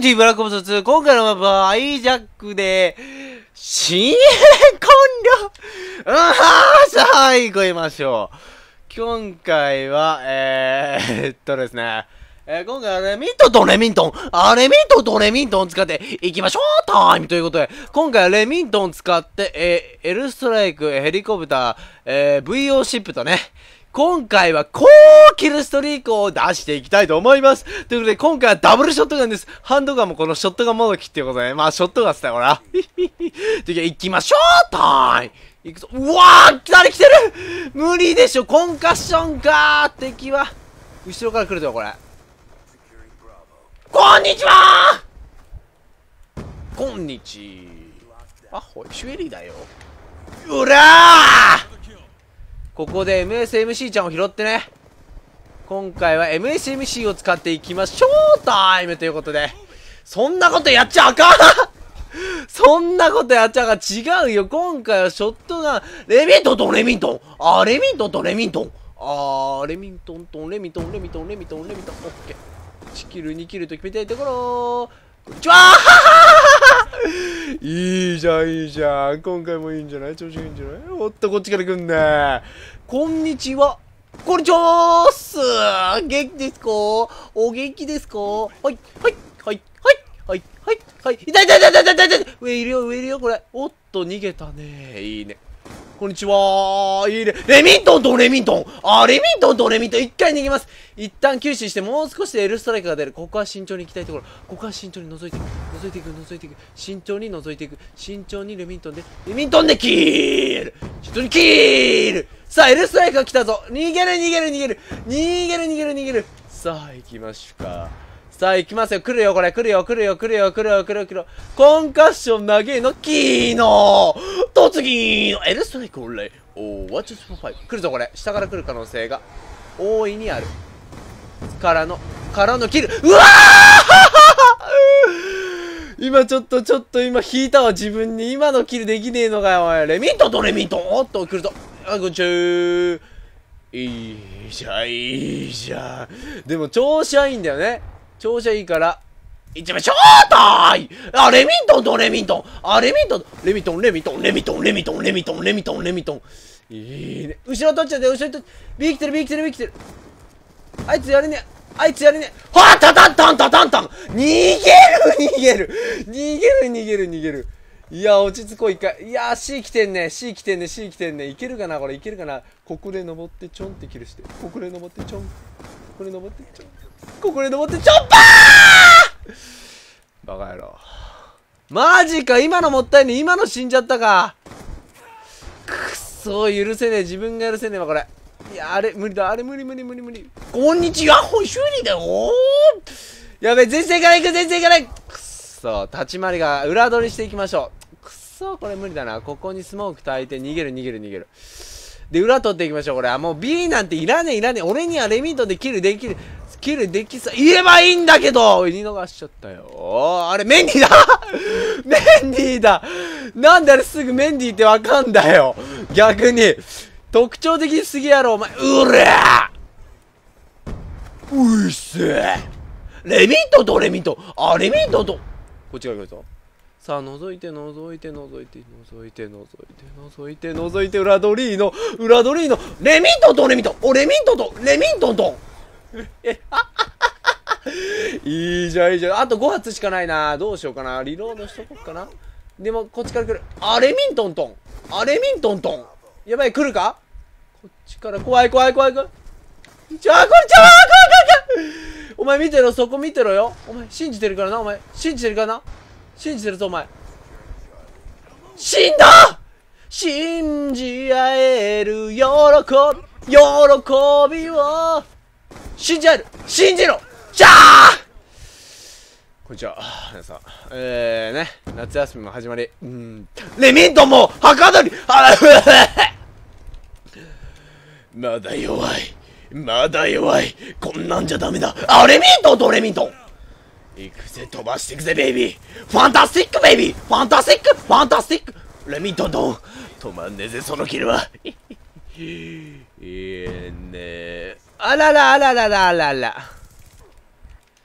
ティブラックオプス2、今回のマップはハイジャックで、新鋭完了。さあ、行きましょう。今回は、ですね。今回はレミントンとレミントン、レミントンとレミントンを使っていきましょうタイムということで、今回はレミントンを使って、エルストライク、ヘリコプター、VO シップとね、今回は高キルストリークを出していきたいと思います。ということで、今回はダブルショットガンです。ハンドガンもこのショットガンモード切っていうことで、まあ、ショットガンっすね、ほら。ということで、行きましょうタイム行くぞ。うわー誰来てる無理でしょコンカッションかー敵は。後ろから来るぞ、これ。こんにちはこんにちは。あ、ほい、シュエリーだよ。うらーここで MSMC ちゃんを拾ってね。今回は MSMC を使っていきましょうタイムということで。そんなことやっちゃあかんそんなことやっちゃあかん。違うよ。今回はショットガン。レミントンとレミントン。レミントンとレミントン。レミントンとレミントン、レミントン、レミントン、レミントン。オッケー。1キル、2キルと決めたいところ。こんにちはいいじゃん、いいじゃん。今回もいいんじゃない調子いいんじゃないおっと、こっちから来んね。こんにちは。こんにちはーす。元気ですかお元気ですかはい、はい、はい、はい、はい、はい、はい。痛い痛い痛い痛い痛い痛い。上いるよ、上いるよ、これ。おっと、逃げたね。いいね。こんにちはー。いいね。レミントンとレミントン。レミントンとレミントン。一回逃げます。一旦吸収して、もう少しでエルストライクが出る。ここは慎重に行きたいところ。ここは慎重に覗いていく。覗いていく、覗いていく。慎重に覗いていく。慎重にレミントンで、レミントンでキール慎重にキールさあ、エルストライクが来たぞ。逃げる、逃げる、逃げる。逃げる、逃げる、逃げる。さあ、行きましょうか。さあ、行きますよ。来るよ、これ。来るよ、来るよ、来るよ、来るよ、来るよ、来るよ。コンカッション投げのキーの突撃のエルストライクオンレイ。Watch us for five。来るぞ、これ。下から来る可能性が大いにある。からのキル。うわー今ちょっと今引いたわ、自分に。今のキルできねえのかよ、おい。レミントンとレミントン。おっと、来るぞ。こんにちは。いいじゃん、いいじゃん。でも、調子はいいんだよね。調子はいいから、行っちゃいましょうたーいレミントンとレミントンレミントンレミントンレミントンレミントンレミントンレミントンレミントンレミントンいいね。後ろ取っちゃって、後ろ取っちゃって。ビー来てる、ビー来てる、ビー来てる。あいつやれねえ。あいつやれねえ。はぁタタンタンタタンタン逃げる逃げる逃げる逃げる逃げる。いや、落ち着こう、一回。いやー、C 来てんね。C 来てんね。C 来てんね。いけるかなこれ、いけるかな。ここで登ってちょんってキルして。ここで登ってちょん。ここで登ってちょん。ここで登ってちょんぱーバカ野郎。マジか、今のもったいねえ。今の死んじゃったか。くっそー、許せねえ。自分が許せねえわ、これ。いや、あれ、無理だ。あれ、無理無理無理無理。こんにちは、ほい、修理だよー。やべえ、前線から行く、前線から行く。くっそー、立ち回りが裏取りしていきましょう。くっそー、これ無理だな。ここにスモーク焚いて、逃げる、逃げる、逃げる。で、裏取っていきましょう、これ。もう B なんていらねえ、いらねえ。俺にはレミントンでキルできる。キルできさ、言えばいいんだけど見逃しちゃったよ。あれ、メンディーだメンディーだなんであれすぐメンディーってわかんだよ逆に。特徴的すぎやろ、お前。うらうっせレミントンとレミントンレミントンとこっちから来るぞ。さあ、覗いて、覗いて、覗いて、覗いて、覗いて、覗いて、覗いて、裏取りの、レミントンとレミントンレミントンと、レミントンといいじゃん、いいじゃん。あと5発しかないな。どうしようかな。リロードしとこっかな。でも、こっちから来る。レミントントンレミントントンやばい、来るかこっちから、怖い、怖い、怖い、怖い。こんにちは、怖い、怖い、怖い。お前見てろ、そこ見てろよ。お前、信じてるからな、お前。信じてるからな。信じてるぞ、お前。死んだ信じ合える喜びを信じ合える信じろじゃあこんにちは、皆さん。ね、夏休みも始まり。レミントンもはかどりまだ弱い。まだ弱い。こんなんじゃダメだ。レミントンとレミントン行くぜ、飛ばしていくぜ、ベイビー。ファンタスティック、ベイビー。ファンタスティック、ファンタスティック。レミントントン止まんねえぜ、そのキルは。いいね。あららあらららあらら。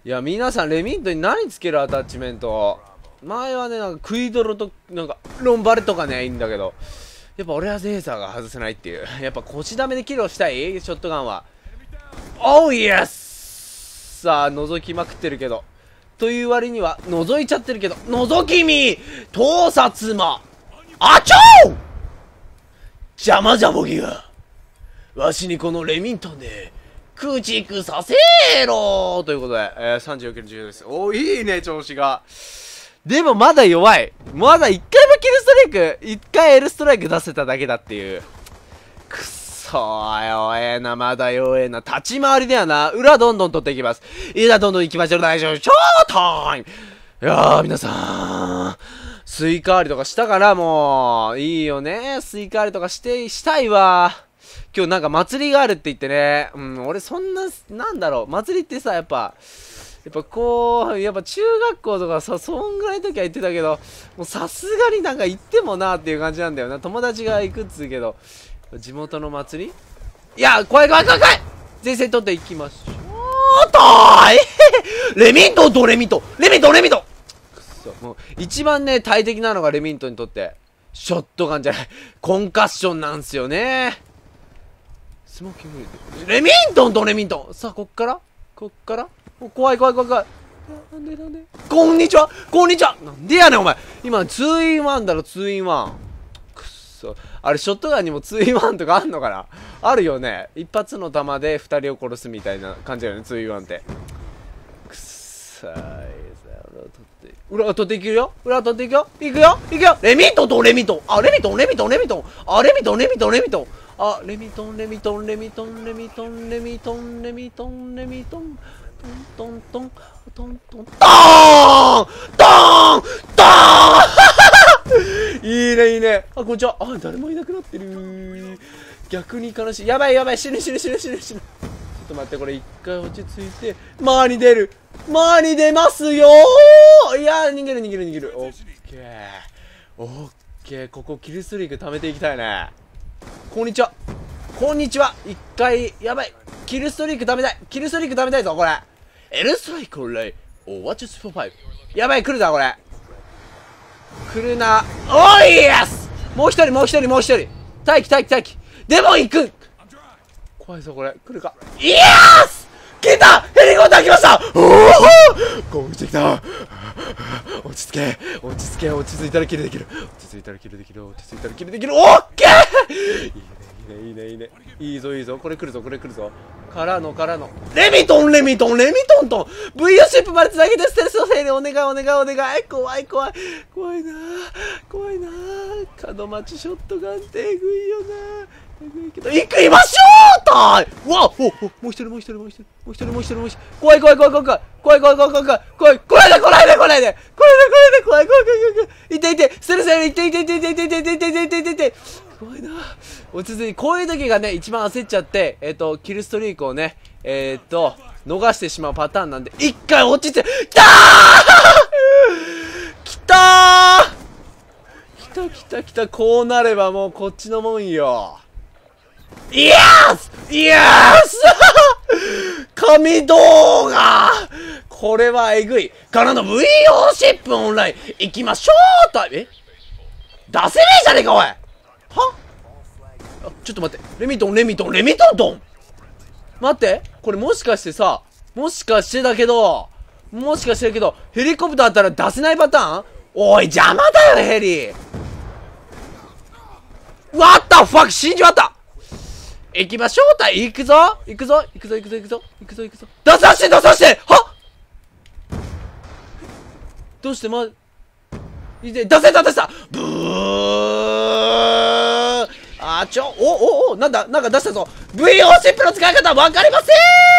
いや、皆さん、レミントに何つけるアタッチメント？前はね、なんか、クイドロと、なんか、ロンバレとかね、いいんだけど、やっぱ俺はレーザーが外せないっていう。やっぱ腰ダメでキルをしたいショットガンは。オーイエス！さあ、覗きまくってるけど。という割には、覗いちゃってるけど、覗き見盗撮魔あちょー邪魔じゃボギが。わしにこのレミントンで、駆逐させろということで、34キル10です。おー、いいね、調子が。でもまだ弱い。まだ1回もキルストライク、1回 L ストライク出せただけだっていう。くっそー、弱えな、まだ弱えな。立ち回りではな、裏どんどん取っていきます。裏どんどん行きましょう、大丈夫。ショータイムいやー、皆さん、スイカ割りとかしたからもう、いいよね。スイカ割りとかしたいわ。今日なんか祭りがあるって言ってね。うん、俺そんな、なんだろう、祭りってさ、やっぱこう、やっぱ中学校とかさ、そんぐらいの時は言ってたけど、もうさすがになんか行ってもなっていう感じなんだよな。友達が行くっつうけど、地元の祭りいや、怖い怖い怖い怖い前線取っていきましょうとーレミントンとレミントンレミントンレミントンくそ、もう一番ね、大敵なのがレミントンにとって、ショットガンじゃない、コンカッションなんすよね。スモーキングレミントンとレミントンさあ、こっから怖い怖い怖い怖い。なんでこんにちはこんにちはなんでやねんお前今 2-in-1 だろ 2-in-1 くっそあれショットガンにも 2-in-1 とかあんのかなあるよね一発の弾で2人を殺すみたいな感じだよね 2-in-1 ってくっさい裏取っていくよ裏取っていくよいくよいくよレミントンとレミントンあレミントンレミントンレミントンあレミントンレミントンレミントンあレミトンレミトンレミトンレミトンレミトンレミトンレミトントントントントントントーントーントーンいいねいいねあこんにちはあ誰もいなくなってる逆に悲しいやばいやばい死ぬ死ぬ死ぬ死ぬ死ぬちょっと待ってこれ一回落ち着いて前に出る前に出ますよーいや逃げる逃げる逃げるオッケーオッケーここキルストリーク貯めていきたいねこんにちはこんにちは一回やばいキルストリーク貯めたいキルストリーク貯めたいぞこれL ストライクレイおワッチュスフォーファイブやばい来るなこれ来るなおいイエスもう一人もう一人もう一人待機待機待機でも行く怖いぞこれ来るかイエス来たヘリコプター来ましたおお攻撃してきた落ち着け落ち着け落ち着いたらキルできる落ち着いたらキルできる落ち着いたらキルできるオッケーいいねいいねいいねいいぞいいぞこれ来るぞこれ来るぞからのレミトンレミトンレミトンと VO シップまでつなげてステルスのせいでお願いお願いお願い怖い怖い怖いな怖いな角待ちショットガンってえぐいよなえぐいけど行きましょうタイムわおもう一人もう一人もう一人もう一人もう一人もう一人怖い怖い怖い怖い怖い怖い怖い怖い怖い怖い怖い来ないで来ないで来ないで来ないで来ないで怖い怖い怖い怖い怖いいていてステルスいていていていていていていていていていていていて怖いな落ち着いてこういう時がね一番焦っちゃってキルストリークをね逃してしまうパターンなんで一回落ちてきたーきたー来た来た来たこうなればもうこっちのもんよイエスイエス神動画これはえぐいからの VO シップオンライン行きましょうと出せねえじゃねえかおいはちょっと待ってレミトンレミトンレミトントン待ってこれもしかしてさもしかしてだけどヘリコプターだったら出せないパターンおい邪魔だよヘリWhat the fuck 死んじまった行きましょうた行くぞ行くぞ行くぞ行くぞ行くぞ行くぞ行くぞ出さして出さしてはどうして出せた出したブーあちょおなんだなんか出したぞ VO シップの使い方わかりません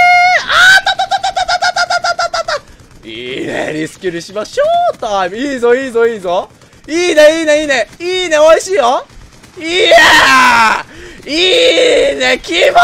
いいねリスキルしましょうタイムいいぞいいぞいいぞいいねいいねいいねいいねおいしいよいやーいいね気持ちいい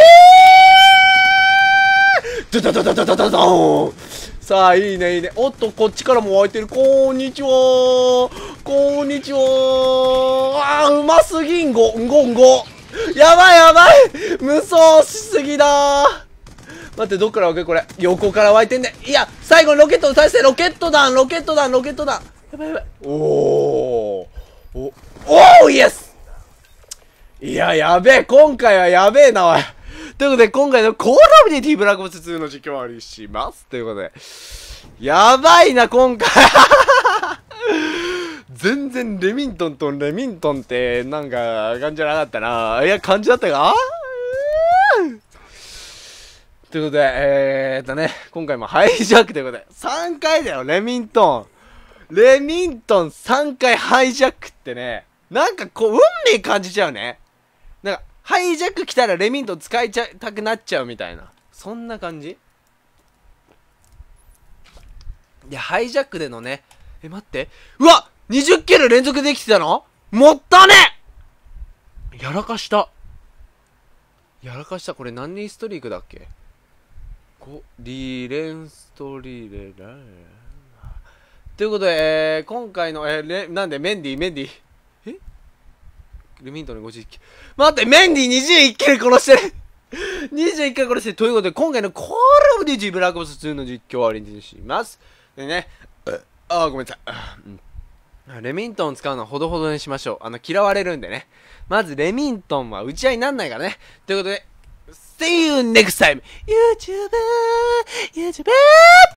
ドドドドドドドドンさあいいねいいねおっとこっちからも湧いてるこんにちはこんにちはあーうますぎんごやばいやばい無双しすぎだ待って、どっから湧けこれ。横から湧いてんね。いや、最後にロケットを対してロケット弾、ロケット弾、ロケット弾。やばいやばい。おーイエス。いや、やべえ。今回はやべえな、おい。ということで、今回のコールオブデューティーブラックオプス2の実況終わりします。ということで、やばいな、今回。全然レミントンって、なんか、感じじゃなかったな。いや、感じだったかということで、今回もハイジャックということで、3回だよ、レミントン3回ハイジャックってね、なんかこう、運命感じちゃうね。なんか、ハイジャック来たらレミントン使いたくなっちゃうみたいな。そんな感じ。いや、ハイジャックでのね、待って。うわ！20キル連続できてたの？もったね！やらかした。これ何人ストリークだっけ？リレンストリレラということで、今回の、なんでメンディレミントンの51キル。待って、メンディ21キル殺してる21キル殺してる。ということで、今回のコールオブデューティーブラックオプス2の実況を終わりにします。でね、ごめんなさい。レミントン使うのはほどほどにしましょう。嫌われるんでね。まず、レミントンは打ち合いになんないからね。ということで、See you next time! YouTube!